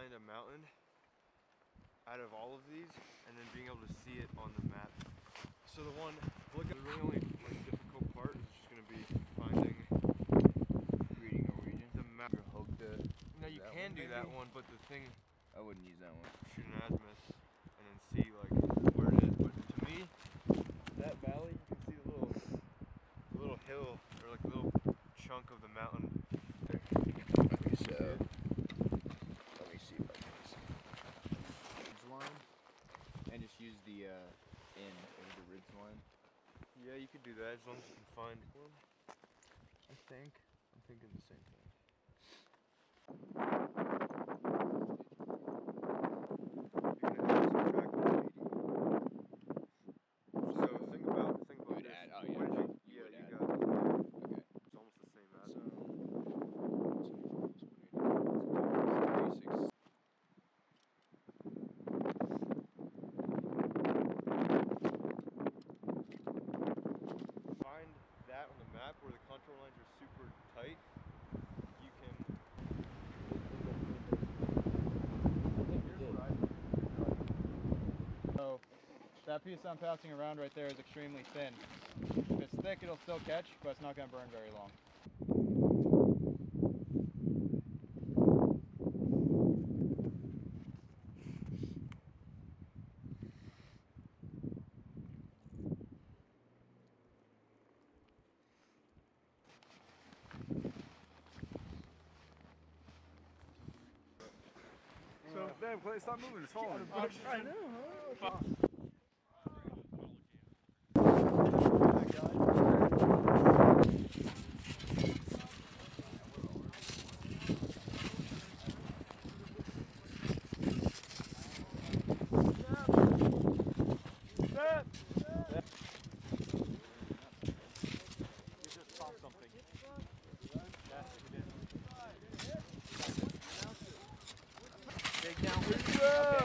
find a mountain out of all of these and then being able to see it on the map. So the really only difficult part is just going to be finding reading Norwegian. The map. Now you can do that one, but the thing, I wouldn't use that one. Shoot an azimuth and then see like where it is. But to me, that valley, you can see the little hill or like a little chunk of the mountain. Let me see if I can see ridge line and just use the in over the ridge line. Yeah, you could do that as long as you can find one. I'm thinking the same thing. You're gonna have to subtract 180. So think about this. Oh yeah, What did you got it. Okay. It's almost the same as Find that on the map where the contour lines are super tight. You can. So that piece I'm passing around right there is extremely thin. If it's thick, it'll still catch, but it's not going to burn very long. So, damn, Clay, stop moving. It's falling. I know. Take down.